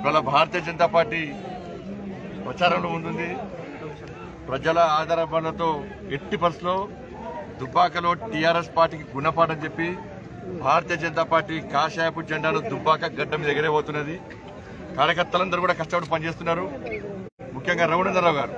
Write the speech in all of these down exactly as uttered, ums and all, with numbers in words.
ఇవాళ భారతీయ జనతా పార్టీ ప్రచారంలో ఉంటుంది. ప్రజల ఆదరణతో ఎట్టి పరిస్థితుల్లో దుబ్బాకలో టీఆర్ఎస్ పార్టీకి గుణపాఠం చెప్పి భారతీయ జనతా పార్టీ కాషాయపు జెండాను దుబ్బాక గడ్డ మీద ఎగరేబోతున్నది. కార్యకర్తలందరూ కూడా కష్టపడి పనిచేస్తున్నారు. ముఖ్యంగా రఘునందనరావు గారు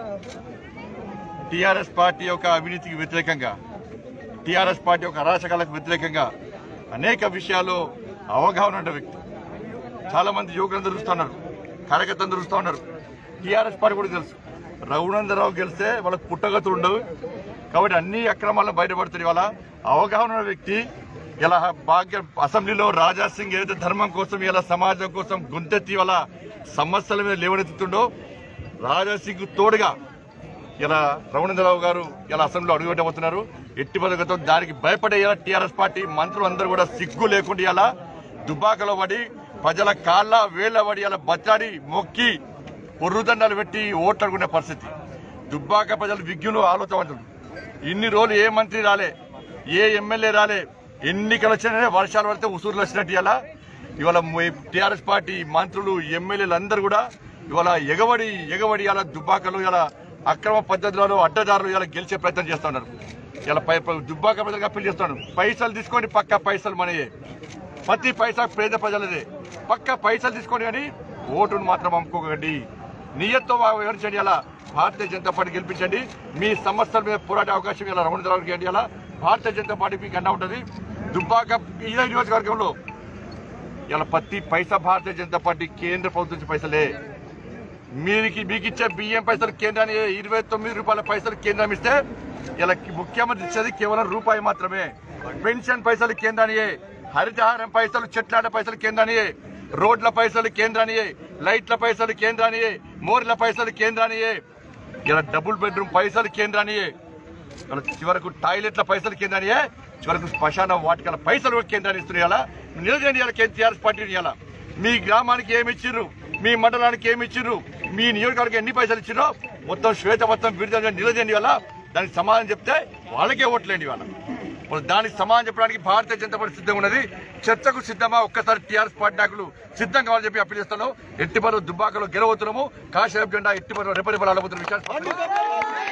టీఆర్ఎస్ పార్టీ యొక్క అవినీతికి వ్యతిరేకంగా, టీఆర్ఎస్ పార్టీ యొక్క అరాచకాలకు వ్యతిరేకంగా అనేక విషయాల్లో అవగాహన ఉన్న వ్యక్తి. చాలా మంది యువకులందరూ చూస్తూ ఉన్నారు, కార్యకర్తలందరూ చూస్తూ ఉన్నారు. టీఆర్ఎస్ పార్టీ కూడా తెలుసు రఘునందనరావు గెలిస్తే వాళ్ళకు పుట్టగతులు ఉండవు కాబట్టి అన్ని అక్రమాలను బయటపడుతుంది. వాళ్ళ అవగాహన ఉన్న వ్యక్తి ఇలా భాగ్య అసెంబ్లీలో రాజా సింగ్ ఏదైతే ధర్మం కోసం, ఇలా సమాజం కోసం గొంతెత్తి వాళ్ళ సమస్యల మీద లేవనెత్తుతుండో రాజా సింగ్ తోడుగా ఇలా రఘునందనరావు గారు ఇలా అసెంబ్లీలో అడుగుపెట్టబోతున్నారు. ఎట్టి పథకంతో దానికి భయపడే ఇలా టీఆర్ఎస్ పార్టీ మంత్రులు అందరూ కూడా సిగ్గు లేకుండా ఇలా దుబ్బాకలో పడి ప్రజల కాళ్ళ వేళ్ల పడి ఇలా బచ్చాడి మొక్కి పొర్రుదండాలు పెట్టి ఓట్లడుకునే పరిస్థితి. దుబ్బాక ప్రజలు విజ్ఞులు ఆలోచన. ఇన్ని రోజులు ఏ మంత్రి రాలే, ఏ ఎమ్మెల్యే రాలే, ఎన్నికలు వచ్చినా వర్షాలు పడితే ఉసూరులు వచ్చినట్టు ఇలా ఇవాళ టీఆర్ఎస్ పార్టీ మంత్రులు ఎమ్మెల్యేలు అందరూ కూడా ఇవాళ ఎగబడి ఎగబడి ఇలా దుబ్బాకలు ఇలా అక్రమ పద్ధతులలో అడ్డదారులు ఇలా గెలిచే ప్రయత్నం చేస్తున్నారు. ఇలా దుబ్బాక ప్రజలకు అప్పీల్ చేస్తున్నారు, పైసలు తీసుకోండి, పక్క పైసలు మనయే, ప్రతి పైసా పేద ప్రజలదే, పక్క పైసలు తీసుకోండి కానీ ఓటును మాత్రం అమ్ముకోకండి, నియత్తో వివరించండి. అలా భారతీయ జనతా పార్టీ గెలిపించండి. మీ సమస్యల మీద పోరాడే అవకాశం ఇలా రఘునందనరావుకి ఇవ్వండి. అలా భారతీయ జనతా పార్టీ మీకు అండా ఉంటుంది. దుబ్బాక ఇదే నియోజకవర్గంలో ఇలా ప్రతి పైసా భారతీయ జనతా పార్టీ కేంద్ర ప్రభుత్వం నుంచి పైసలే. మీకు మీకు ఇచ్చే బియ్యం పైసలు కేంద్రాన్ని ఇరవై తొమ్మిది రూపాయల పైసలు కేంద్రం ఇస్తే ఇలా ముఖ్యమంత్రి ఇచ్చేది కేవలం రూపాయి మాత్రమే. పెన్షన్ పైసలు కేంద్రానియే, హరితహారం పైసలు, చెట్లాట పైసలు కేంద్రానియే, రోడ్ల పైసలు కేంద్రానియే, లైట్ల పైసలు కేంద్రానియే, మోర్ల పైసలు కేంద్రానియే, ఇలా డబుల్ బెడ్రూమ్ పైసలు కేంద్రానియే, చివరకు టాయిలెట్ల పైసలు కేంద్రానియే, చివరకు శ్మశాన వాటికల పైసలు కేంద్రాన్ని ఇస్తున్నాయి. నిలదండి ఇలా టీఆర్ఎస్ పార్టీని. ఇలా మీ గ్రామానికి ఏమి ఇచ్చిర్రు, మీ మండలానికి ఏమి ఇచ్చిర్రు, మీ నియోజకవర్గానికి ఎన్ని పైసలు ఇచ్చిర్రో మొత్తం శ్వేత మొత్తం విడుదల నిలదండి. వల్ల దానికి సమాధానం చెప్తే వాళ్ళకే ఓట్లేండి. వాళ్ళ దానికి సమాధానం చెప్పడానికి భారతీయ జనతా పార్టీ సిద్ధంగా ఉన్నది. చర్చకు సిద్ధమా ఒక్కసారి టీఆర్ఎస్ పార్టీ నాయకులు సిద్ధం కావాలని చెప్పి అప్పీల్ చేస్తున్నాం. ఎట్టి పరువు దుబ్బాకలో గెలవతున్నాము, కాషాయం జెండా ఎట్టి పరువు రెపరెపలు అలబోతున్న విషయాన్ని